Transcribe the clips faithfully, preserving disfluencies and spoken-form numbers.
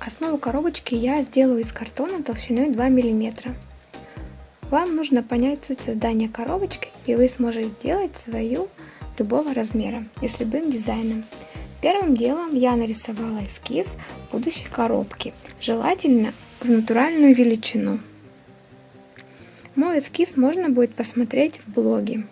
Основу коробочки я сделаю из картона толщиной два миллиметра. Вам нужно понять суть создания коробочки, и вы сможете сделать свою любого размера и с любым дизайном. Первым делом я нарисовала эскиз будущей коробки, желательно в натуральную величину. Мой эскиз можно будет посмотреть в блоге.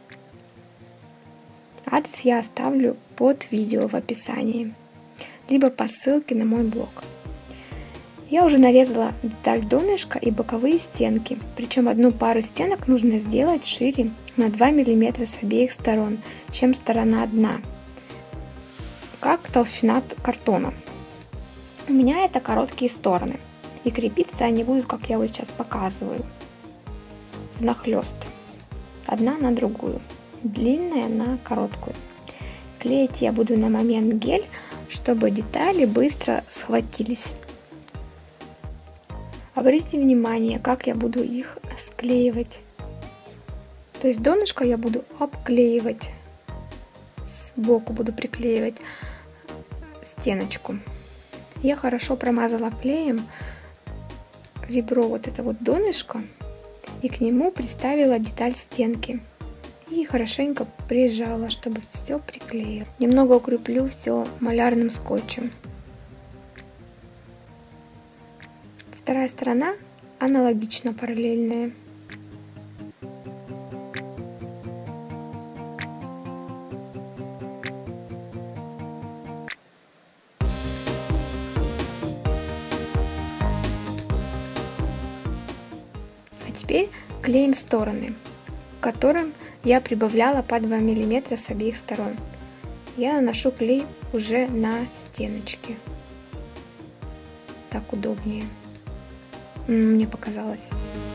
Адрес я оставлю под видео в описании, либо по ссылке на мой блог. Я уже нарезала деталь донышка и боковые стенки, причем одну пару стенок нужно сделать шире на два миллиметра с обеих сторон, чем сторона дна, как толщина картона. У меня это короткие стороны, и крепиться они будут, как я вот сейчас показываю, внахлёст, одна на другую, длинная на короткую. Клеить я буду на момент гель, чтобы детали быстро схватились. Обратите внимание, как я буду их склеивать. То есть донышко я буду обклеивать, сбоку буду приклеивать стеночку. Я хорошо промазала клеем ребро, вот это вот донышко, и к нему приставила деталь стенки. И хорошенько прижала, чтобы все приклеило. Немного укреплю все малярным скотчем. Вторая сторона аналогично параллельная. А теперь клеим стороны, к которым я прибавляла по два миллиметра с обеих сторон. Я наношу клей уже на стеночки. Так удобнее, мне показалось.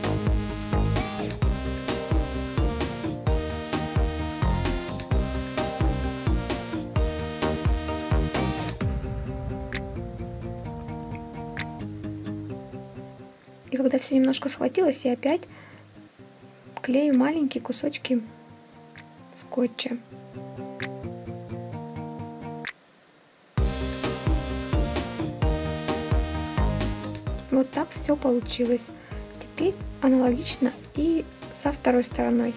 И когда все немножко схватилось, я опять клею маленькие кусочки скотча. Вот так все получилось. Теперь аналогично и со второй стороной.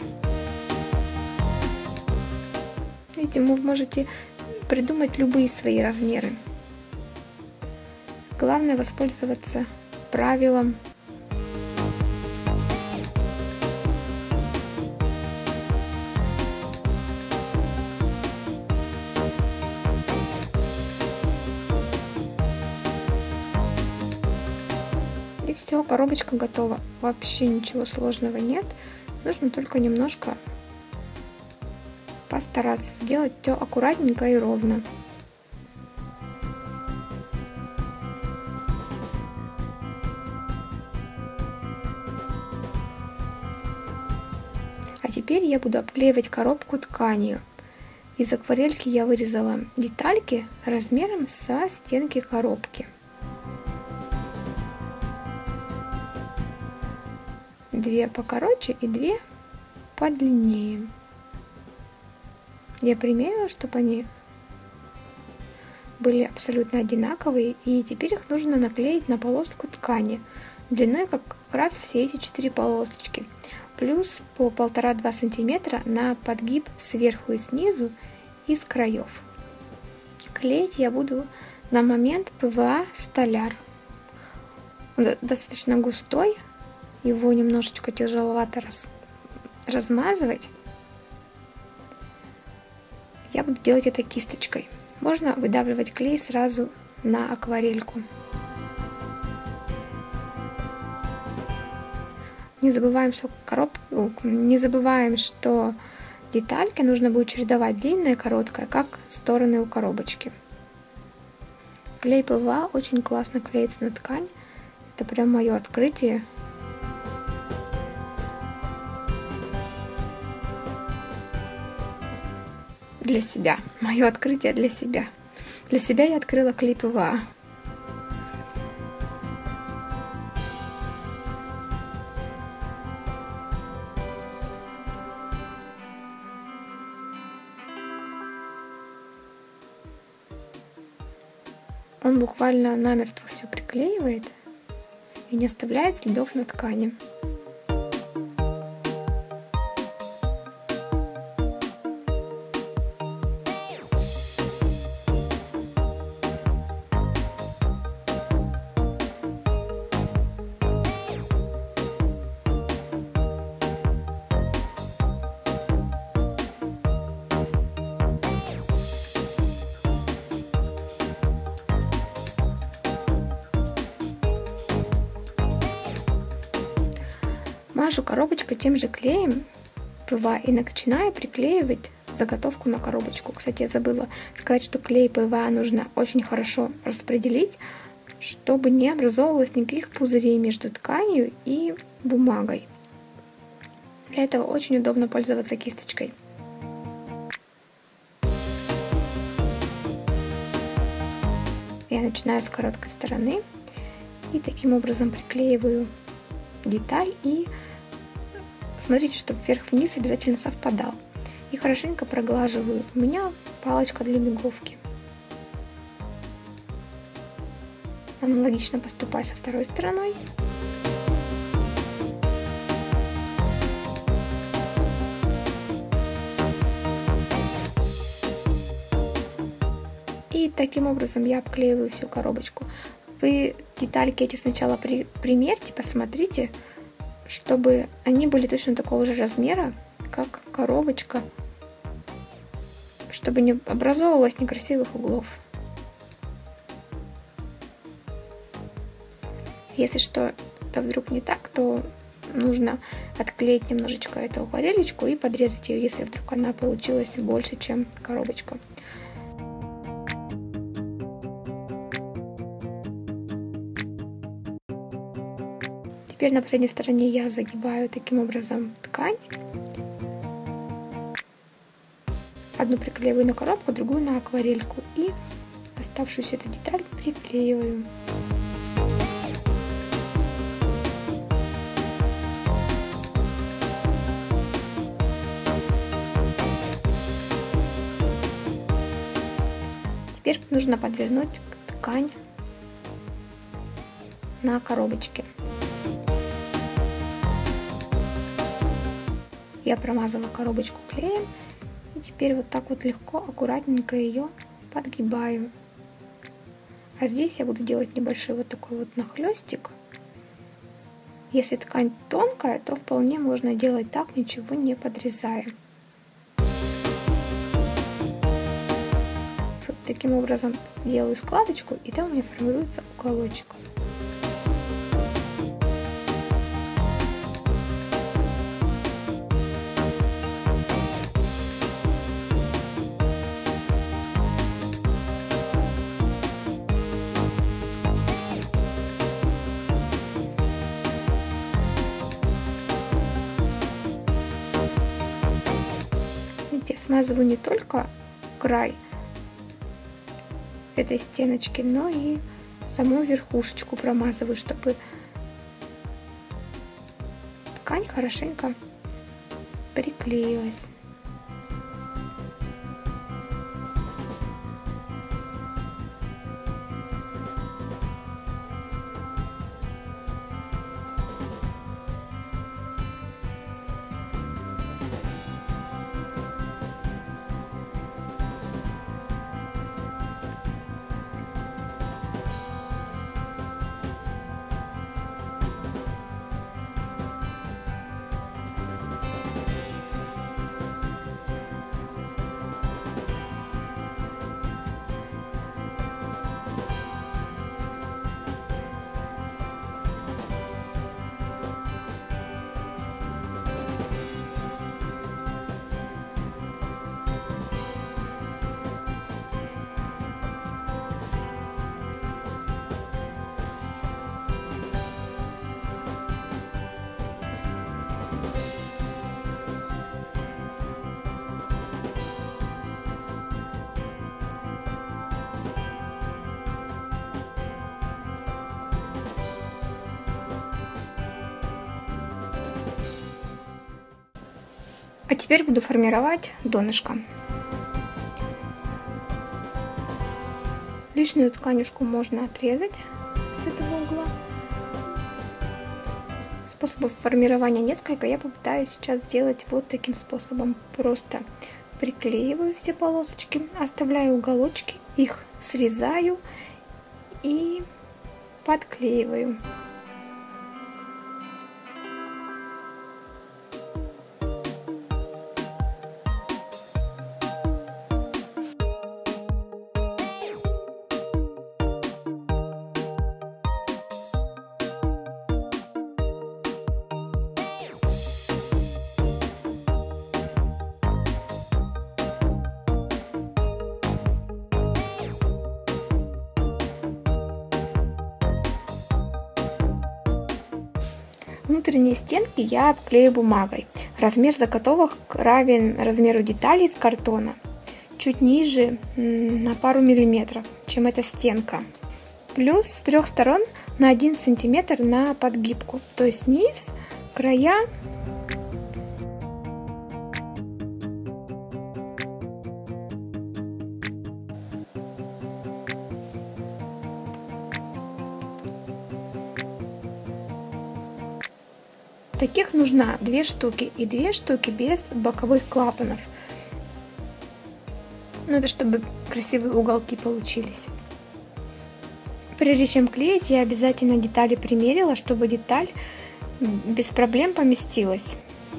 Видите, вы можете придумать любые свои размеры. Главное воспользоваться правилом. И все, коробочка готова. Вообще ничего сложного нет. Нужно только немножко постараться сделать все аккуратненько и ровно. А теперь я буду обклеивать коробку тканью. Из акварельки я вырезала детальки размером со стенки коробки. Две покороче и две подлиннее. Я примерила, чтобы они были абсолютно одинаковые, и теперь их нужно наклеить на полоску ткани длиной как раз все эти четыре полосочки, плюс по полтора-два сантиметра на подгиб сверху и снизу и с краев. Клеить я буду на момент пэ вэ а столяр. Он достаточно густой. Его немножечко тяжеловато раз, размазывать. Я буду делать это кисточкой. Можно выдавливать клей сразу на акварельку. Не забываем, что короб... не забываем, что детальки нужно будет чередовать длинная и короткая, как стороны у коробочки. Клей пэ вэ а очень классно клеится на ткань. Это прям мое открытие. Для себя. Мое открытие для себя. Для себя я открыла клей пэ вэ а. он буквально намертво все приклеивает и не оставляет следов на ткани. Мажу коробочку тем же клеем пэ вэ а и начинаю приклеивать заготовку на коробочку. Кстати, я забыла сказать, что клей пэ вэ а нужно очень хорошо распределить, чтобы не образовывалось никаких пузырей между тканью и бумагой. Для этого очень удобно пользоваться кисточкой. Я начинаю с короткой стороны и таким образом приклеиваю деталь, и смотрите, чтобы вверх-вниз обязательно совпадал. И хорошенько проглаживаю. У меня палочка для миговки. Аналогично поступаю со второй стороной. И таким образом я обклеиваю всю коробочку. Вы детальки эти сначала при, примерьте, посмотрите, чтобы они были точно такого же размера, как коробочка, чтобы не образовывалось некрасивых углов. Если что-то вдруг не так, то нужно отклеить немножечко эту акварелечку и подрезать ее, если вдруг она получилась больше, чем коробочка. Теперь на последней стороне я загибаю таким образом ткань. Одну приклеиваю на коробку, другую на акварельку. И оставшуюся эту деталь приклеиваю. Теперь нужно подвернуть ткань на коробочке. Я промазала коробочку клеем, и теперь вот так вот легко, аккуратненько ее подгибаю. А здесь я буду делать небольшой вот такой вот нахлестик. Если ткань тонкая, то вполне можно делать так, ничего не подрезая. Вот таким образом делаю складочку, и там у меня формируется уголочек. Смазываю не только край этой стеночки, но и саму верхушечку промазываю, чтобы ткань хорошенько приклеилась. А теперь буду формировать донышко. Лишнюю тканюшку можно отрезать с этого угла. Способов формирования несколько. Я попытаюсь сейчас сделать вот таким способом. Просто приклеиваю все полосочки, оставляю уголочки, их срезаю и подклеиваю. Внутренние стенки я обклею бумагой, размер заготовок равен размеру деталей из картона, чуть ниже на пару миллиметров, чем эта стенка. Плюс с трех сторон на один сантиметр на подгибку, то есть низ, края. Таких нужно две штуки и две штуки без боковых клапанов. Ну, это чтобы красивые уголки получились. Прежде чем клеить, я обязательно детали примерила, чтобы деталь без проблем поместилась.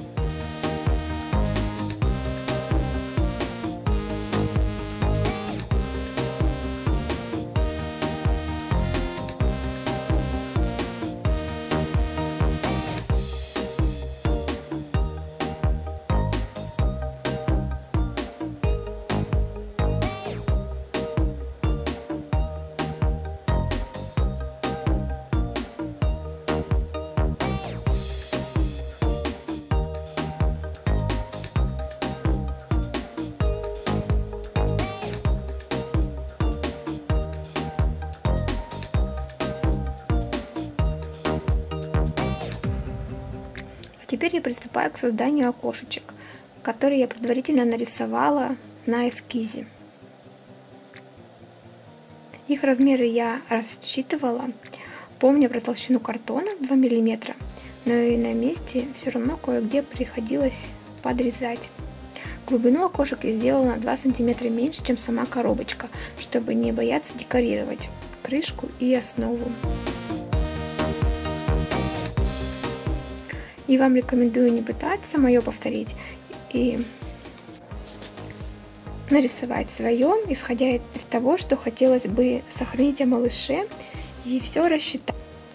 Теперь я приступаю к созданию окошечек, которые я предварительно нарисовала на эскизе. Их размеры я рассчитывала, помня про толщину картона два миллиметра, но и на месте все равно кое-где приходилось подрезать. Глубину окошек я сделала на два сантиметра меньше, чем сама коробочка, чтобы не бояться декорировать крышку и основу. И вам рекомендую не пытаться мое повторить и нарисовать свое, исходя из того, что хотелось бы сохранить о малыше, и все рассчитать.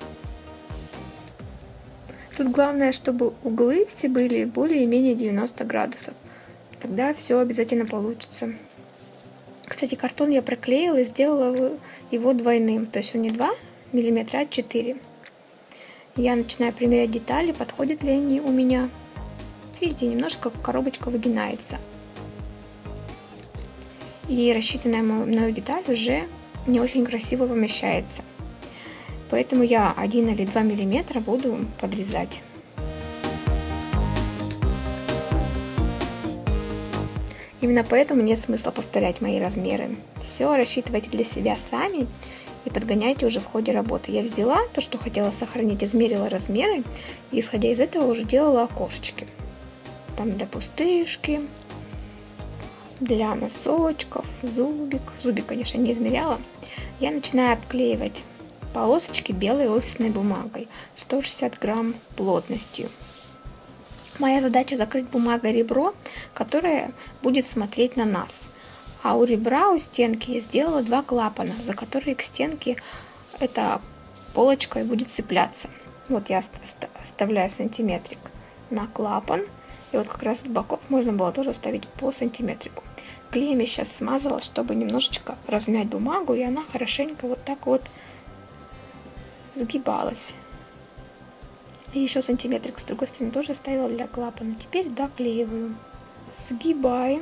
Тут главное, чтобы углы все были более-менее девяносто градусов. Тогда все обязательно получится. Кстати, картон я проклеила и сделала его двойным. То есть он не два миллиметра, а четыре. Я начинаю примерять детали, подходят ли они у меня. Видите, немножко коробочка выгинается. И рассчитанная мною деталь уже не очень красиво помещается. Поэтому я один или два миллиметра буду подрезать. Именно поэтому нет смысла повторять мои размеры. Все рассчитывайте для себя сами и подгоняйте уже в ходе работы. Я взяла то, что хотела сохранить, измерила размеры, и исходя из этого уже делала окошечки. Там для пустышки, для носочков, зубик. Зубик, конечно, не измеряла. Я начинаю обклеивать полосочки белой офисной бумагой сто шестьдесят грамм плотностью. Моя задача закрыть бумагой ребро, которое будет смотреть на нас. А у ребра, у стенки я сделала два клапана, за которые к стенке эта полочка и будет цепляться. Вот я оставляю сантиметрик на клапан. И вот как раз с боков можно было тоже оставить по сантиметрику. Клеем я сейчас смазала, чтобы немножечко размять бумагу, и она хорошенько вот так вот сгибалась. И еще сантиметрик с другой стороны тоже оставила для клапана. Теперь доклеиваю. Сгибаем.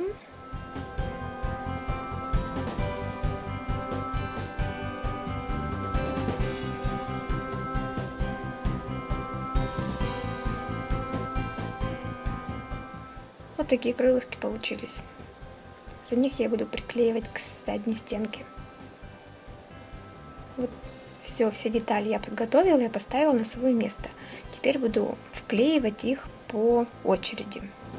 Вот такие крылышки получились. За них я буду приклеивать к задней стенке. Все, все детали я подготовила и поставила на свое место. Теперь буду вклеивать их по очереди.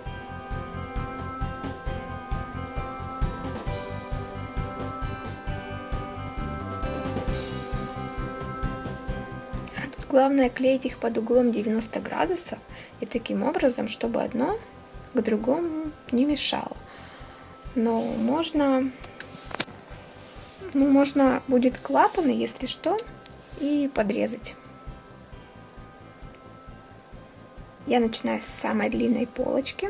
Тут главное клеить их под углом девяносто градусов и таким образом, чтобы одно к другому не мешало. Но можно, ну, можно будет клапаны, если что, и подрезать. Я начинаю с самой длинной полочки.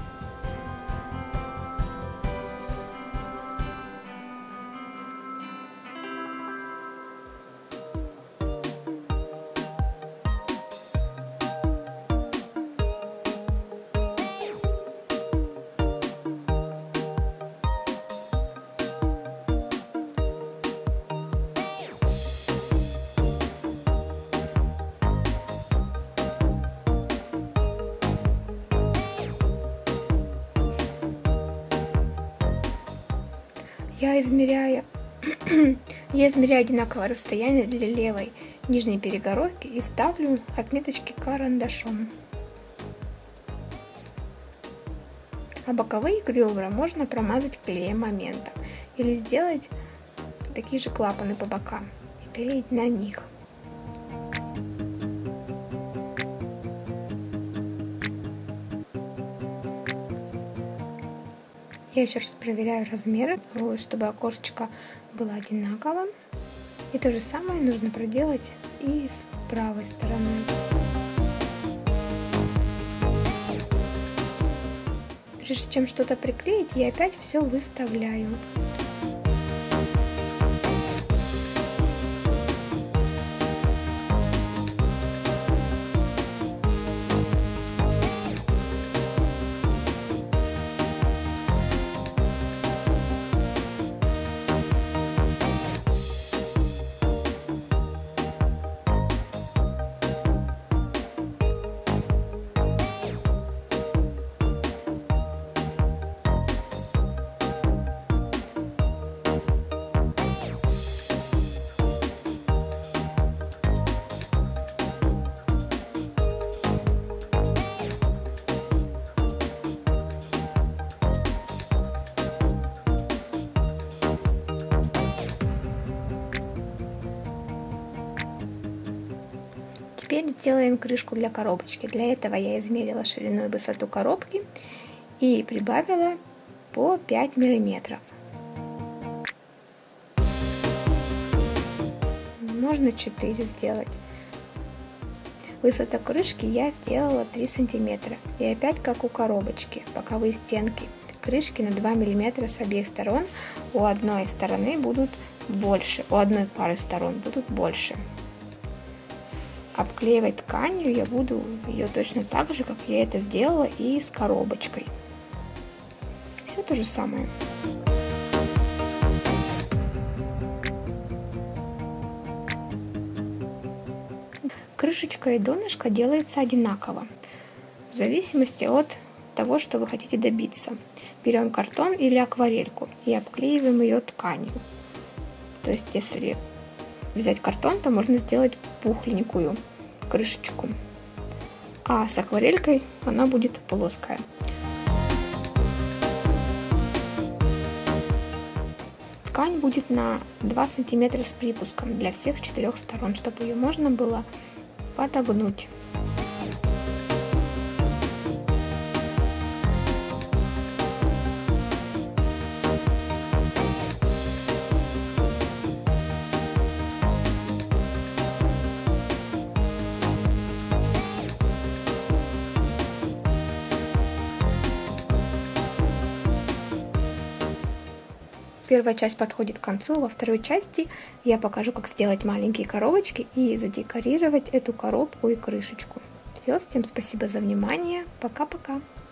Я измеряю, я измеряю одинаковое расстояние для левой нижней перегородки и ставлю отметочки карандашом. А боковые ребра можно промазать клеем моментом или сделать такие же клапаны по бокам и клеить на них. Я еще раз проверяю размеры, чтобы окошечко было одинаковым. И то же самое нужно проделать и с правой стороны. Прежде чем что-то приклеить, я опять все выставляю. Теперь сделаем крышку для коробочки. Для этого я измерила ширину и высоту коробки и прибавила по пять миллиметров. Можно четыре сделать. Высота крышки я сделала три сантиметра. И опять как у коробочки, боковые стенки крышки на два миллиметра с обеих сторон. У одной стороны будут больше, у одной пары сторон будут больше. Обклеивать тканью я буду ее точно так же, как я это сделала и с коробочкой. Все то же самое. Крышечка и донышко делается одинаково, в зависимости от того, что вы хотите добиться. Берем картон или акварельку и обклеиваем ее тканью. То есть, если взять картон, то можно сделать пухленькую крышечку, а с акварелькой она будет плоская. Ткань будет на два сантиметра с припуском для всех четырех сторон, чтобы ее можно было подогнуть. Первая часть подходит к концу, во второй части я покажу, как сделать маленькие коробочки и задекорировать эту коробку и крышечку. Все, всем спасибо за внимание, пока-пока!